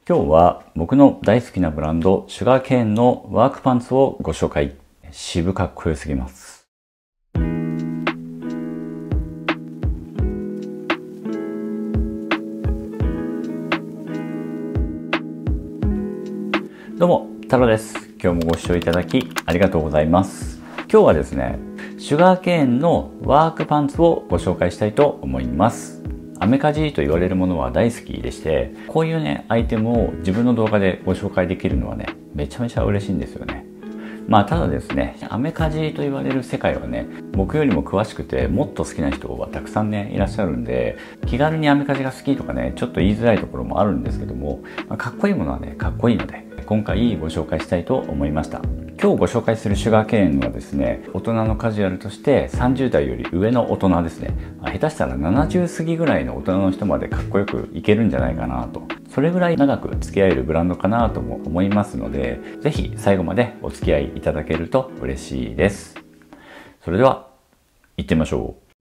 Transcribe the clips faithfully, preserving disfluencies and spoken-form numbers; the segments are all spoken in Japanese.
今日は僕の大好きなブランドシュガーケーンのワークパンツをご紹介。渋かっこよすぎます。どうも、太郎です。今日もご視聴いただきありがとうございます。今日はですね、シュガーケーンのワークパンツをご紹介したいと思います。アメカジと言われるものは大好きでして、こういうね、アイテムを自分の動画でご紹介できるのはね、めちゃめちゃ嬉しいんですよね。まあただですね、アメカジと言われる世界はね、僕よりも詳しくてもっと好きな人はたくさんね、いらっしゃるんで、気軽にアメカジが好きとかね、ちょっと言いづらいところもあるんですけども、まあ、かっこいいものはね、かっこいいので、今回ご紹介したいと思いました。今日ご紹介するシュガーケーンはですね、大人のカジュアルとしてさんじゅう代より上の大人ですね。まあ、下手したらななじゅう過ぎぐらいの大人の人までかっこよくいけるんじゃないかなと。それぐらい長く付き合えるブランドかなとも思いますので、ぜひ最後までお付き合いいただけると嬉しいです。それでは、行ってみましょう。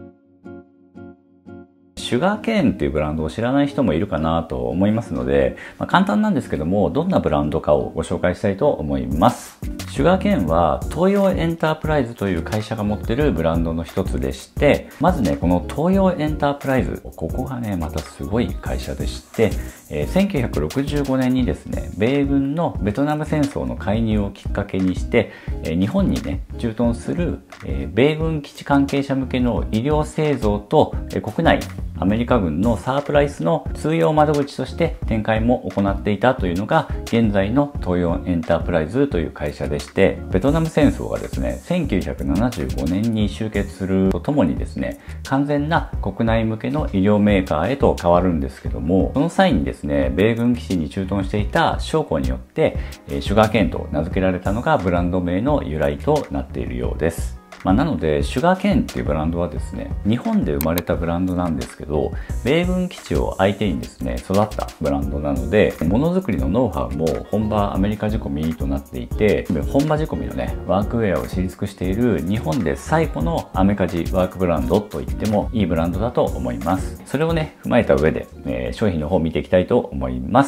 シュガーケーンっていうブランドを知らない人もいるかなと思いますので、まあ、簡単なんですけども、どんなブランドかをご紹介したいと思います。シュガーケーンは東洋エンタープライズという会社が持ってるブランドの一つでして、まずね、この東洋エンタープライズ、ここがね、またすごい会社でして、えー、せんきゅうひゃくろくじゅうごねんにですね、米軍のベトナム戦争の介入をきっかけにして、えー、日本にね、駐屯する、えー、米軍基地関係者向けの医療製造と、えー、国内、アメリカ軍のサープライスの通用窓口として展開も行っていたというのが現在の東洋エンタープライズという会社でして、ベトナム戦争がですね、せんきゅうひゃくななじゅうごねんに終結するとともにですね、完全な国内向けの医療メーカーへと変わるんですけども、その際にですね、米軍基地に駐屯していた将校によってシュガーケーンと名付けられたのがブランド名の由来となっているようです。まあ、なので、シュガーケーンっていうブランドはですね、日本で生まれたブランドなんですけど、米軍基地を相手にですね、育ったブランドなので、ものづくりのノウハウも本場アメリカ仕込みとなっていて、本場仕込みのね、ワークウェアを知り尽くしている日本で最古のアメカジワークブランドと言ってもいいブランドだと思います。それをね、踏まえた上で、えー、商品の方を見ていきたいと思います。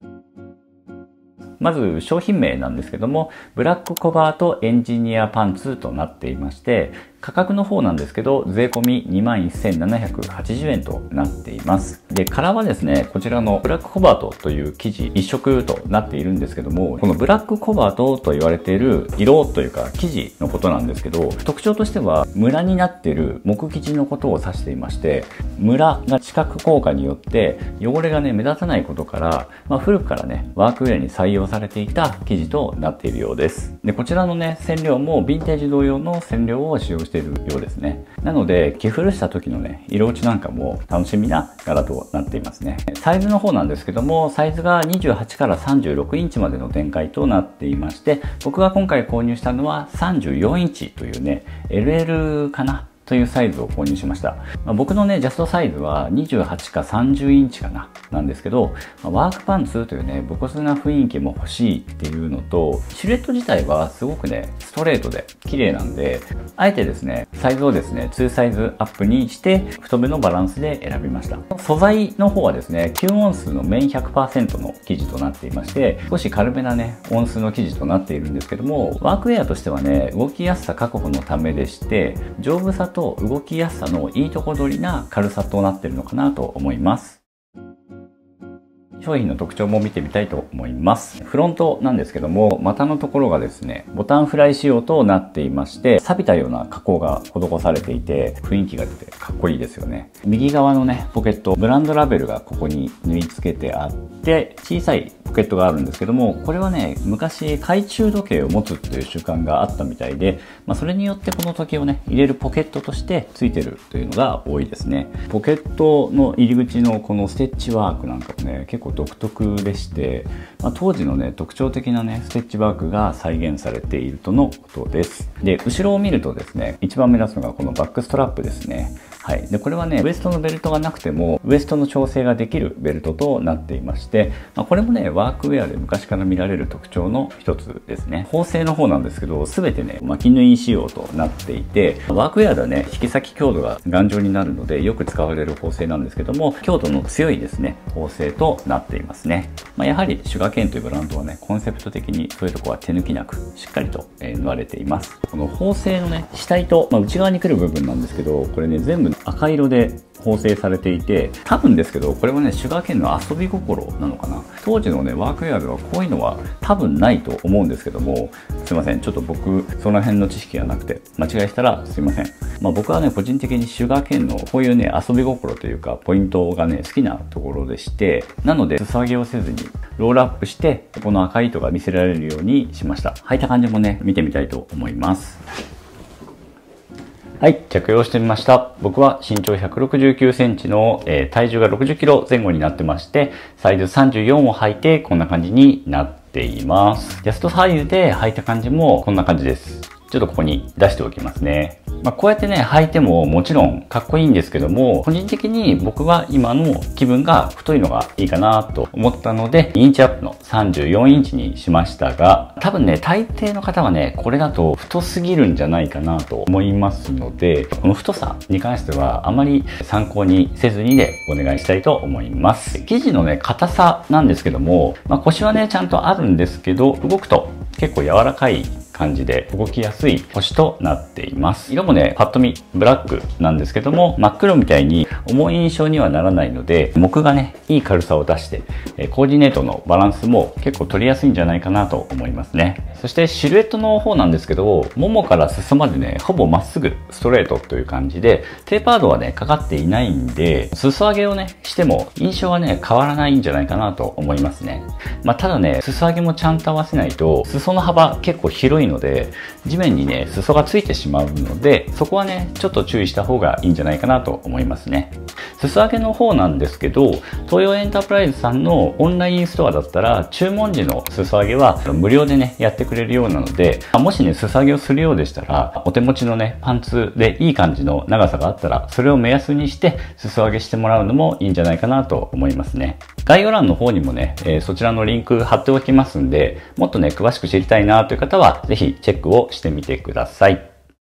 まず商品名なんですけども、ブラックコバートエンジニアパンツとなっていまして、価格の方なんですけど、税込み にまんせんななひゃくはちじゅうえんとなっています。で、カラーはですね、こちらのブラックコバートという生地一色となっているんですけども、このブラックコバートと言われている色というか生地のことなんですけど、特徴としてはムラになっている木生地のことを指していまして、ムラが知覚効果によって汚れがね、目立たないことから、まあ、古くからね、ワークウェアに採用されていた生地となっているようです。で、こちらのね、染料もヴィンテージ同様の染料を使用しているようですね。なので、着古した時のね、色落ちなんかも楽しみな柄となっていますね。サイズの方なんですけども、サイズがにじゅうはちからさんじゅうろくインチまでの展開となっていまして、僕が今回購入したのはさんじゅうよんインチというね、エルエル かなというサイズを購入しました。まあ、僕のね、ジャストサイズはにじゅうはちかさんじゅうインチかな、なんですけど、まあ、ワークパンツというね、武骨な雰囲気も欲しいっていうのと、シルエット自体はすごくね、ストレートで綺麗なんで、あえてですね、サイズをですね、にサイズアップにして、太めのバランスで選びました。素材の方はですね、きゅうオンスの綿 ひゃくパーセント の生地となっていまして、少し軽めなね、音数の生地となっているんですけども、ワークウェアとしてはね、動きやすさ確保のためでして、丈夫さと動きやすさのいいとこ取りな軽さとなっているのかなと思います。商品の特徴も見てみたいと思います。フロントなんですけども、股のところがですね、ボタンフライ仕様となっていまして、錆びたような加工が施されていて、雰囲気が出てかっこいいですよね。右側のね、ポケット、ブランドラベルがここに縫い付けてあって、小さいポケットがあるんですけども、これはね、昔懐中時計を持つっていう習慣があったみたいで、まあ、それによってこの時計をね、入れるポケットとして付いてるというのが多いですね。ポケットの入り口のこのステッチワークなんかもね、結構独特でして、まあ、当時のね、特徴的なね、ステッチワークが再現されているとのことです。で、後ろを見るとですね、一番目立つのがこのバックストラップですね。 はい。で、これはね、ウエストのベルトがなくても、ウエストの調整ができるベルトとなっていまして、まあ、これもね、ワークウェアで昔から見られる特徴の一つですね。縫製の方なんですけど、すべてね、巻き縫い仕様となっていて、ワークウェアではね、引き先強度が頑丈になるので、よく使われる縫製なんですけども、強度の強いですね、縫製となっていますね。まあ、やはり、シュガーケーンというブランドはね、コンセプト的にそういうところは手抜きなく、しっかりと縫われています。この縫製のね、下糸、まあ、内側に来る部分なんですけど、これね、全部赤色で縫製されていて、多分ですけど、これはね、シュガーケーンの遊び心なのかな。当時のね、ワークウェアではこういうのは多分ないと思うんですけども、すいません。ちょっと僕、その辺の知識がなくて、間違いしたらすいません。まあ僕はね、個人的にシュガーケーンのこういうね、遊び心というか、ポイントがね、好きなところでして、なので、裾上げをせずに、ロールアップして、この赤い糸が見せられるようにしました。履いた感じもね、見てみたいと思います。はい、着用してみました。僕は身長ひゃくろくじゅうきゅうセンチの、えー、体重がろくじゅっキロ前後になってまして、サイズさんじゅうよんを履いてこんな感じになっています。ジャスト左右で履いた感じもこんな感じです。ちょっとここに出しておきますね。まあ、こうやってね、履いてももちろんかっこいいんですけども、個人的に僕は今の気分が太いのがいいかなと思ったので、インチアップのさんじゅうよんインチにしましたが、多分ね、大抵の方はね、これだと太すぎるんじゃないかなと思いますので、この太さに関してはあまり参考にせずにでお願いしたいと思います。生地のね、硬さなんですけども、まあ、腰はね、ちゃんとあるんですけど、動くと結構柔らかい感じで動きやすい腰となっています。色もね、パッと見ブラックなんですけども、真っ黒みたいに重い印象にはならないので、木がね、いい軽さを出して、コーディネートのバランスも結構取りやすいんじゃないかなと思いますね。そしてシルエットの方なんですけど、ももから裾までね、ほぼまっすぐストレートという感じで、テーパードはね、かかっていないんで、裾上げをね、しても印象はね、変わらないんじゃないかなと思いますね。まあ、ただね、裾上げもちゃんと合わせないと、裾の幅結構広いので、地面にね、裾がついてしまうので、そこはね、ちょっと注意した方がいいんじゃないかなと思いますね。裾上げの方なんですけど、東洋エンタープライズさんのオンラインストアだったら、注文時の裾上げは無料でね、やってくれるようなので、もしね、裾上げをするようでしたら、お手持ちのね、パンツでいい感じの長さがあったら、それを目安にして裾上げしてもらうのもいいんじゃないかなと思いますね。概要欄の方にもね、えー、そちらのリンク貼っておきますんで、もっとね、詳しく知りたいなという方は、ぜひチェックをしてみてください。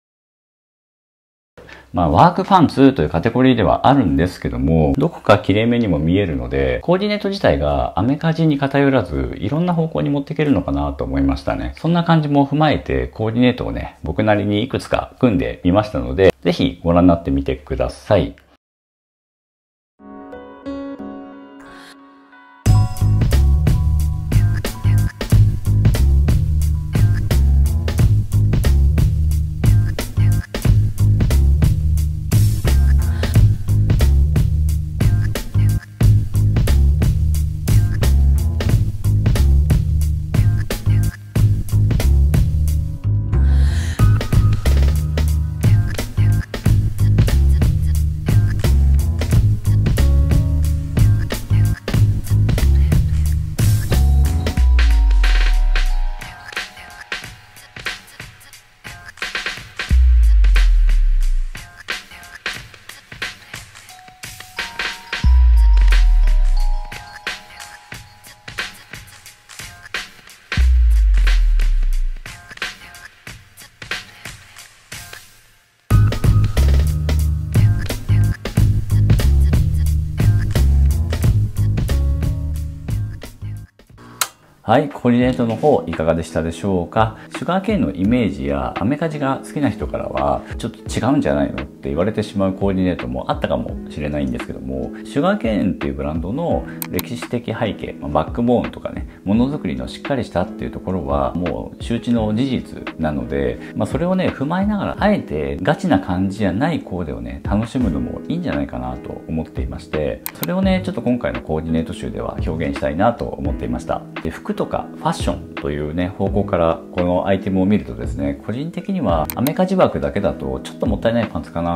まあ、ワークパンツというカテゴリーではあるんですけども、どこか綺麗めにも見えるので、コーディネート自体がアメカジに偏らず、いろんな方向に持っていけるのかなと思いましたね。そんな感じも踏まえて、コーディネートをね、僕なりにいくつか組んでみましたので、ぜひご覧になってみてください。はい、コーディネートの方いかがでしたでしょうか。シュガーケーンのイメージやアメカジが好きな人からはちょっと違うんじゃないのって言われてしまうコーディネートもあったかもしれないんですけども、シュガーケーンっていうブランドの歴史的背景、バックボーンとかね、ものづくりのしっかりしたっていうところはもう周知の事実なので、まあ、それをね踏まえながらあえてガチな感じじゃないコーデをね楽しむのもいいんじゃないかなと思っていまして、それをねちょっと今回のコーディネート集では表現したいなと思っていました。で、服とかファッションというね方向からこのアイテムを見るとですね、個人的にはアメカジ枠だけだとちょっともったいないパンツかな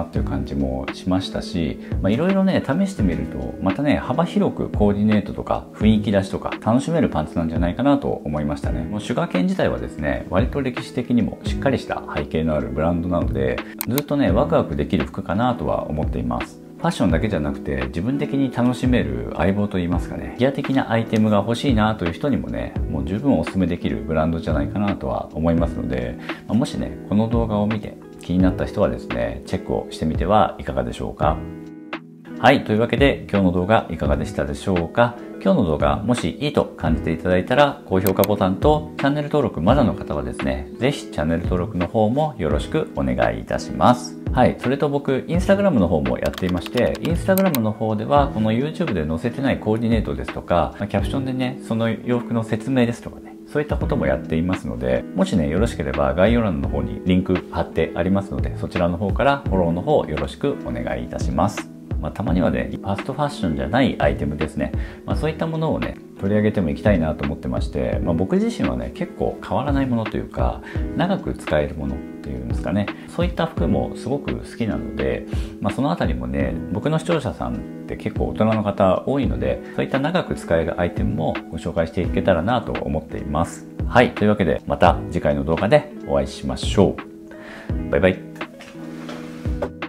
なっていう感じもしましたし、まあ、いろいろね試してみるとまたね幅広くコーディネートとか雰囲気出しとか楽しめるパンツなんじゃないかなと思いましたね。もうシュガーケン自体はですね割と歴史的にもしっかりした背景のあるブランドなので、ずっとねワクワクできる服かなとは思っています。ファッションだけじゃなくて自分的に楽しめる相棒といいますかね、ギア的なアイテムが欲しいなという人にもねもう十分おすすめできるブランドじゃないかなとは思いますので、まあ、もしねこの動画を見て気になった人はですねチェックをしてみてはいかがでしょうか。はい、というわけで今日の動画いかがでしたでしょうか。今日の動画もしいいと感じていただいたら高評価ボタンとチャンネル登録まだの方はですねぜひチャンネル登録の方もよろしくお願いいたします。はい、それと僕インスタグラムの方もやっていまして、インスタグラムの方ではこの YouTube で載せてないコーディネートですとかキャプションでねその洋服の説明ですとかねそういったこともやっていますので、もしねよろしければ概要欄の方にリンク貼ってありますのでそちらの方からフォローの方よろしくお願いいたします。まあ、たまにはねファストファッションじゃないアイテムですね、まあ、そういったものをね取り上げてもいきたいなと思ってまして、まあ、僕自身はね結構変わらないものというか長く使えるものっていうんですかね、そういった服もすごく好きなので、まあ、そのあたりもね僕の視聴者さんって結構大人の方多いので、そういった長く使えるアイテムもご紹介していけたらなと思っています。はい、というわけでまた次回の動画でお会いしましょう。バイバイ。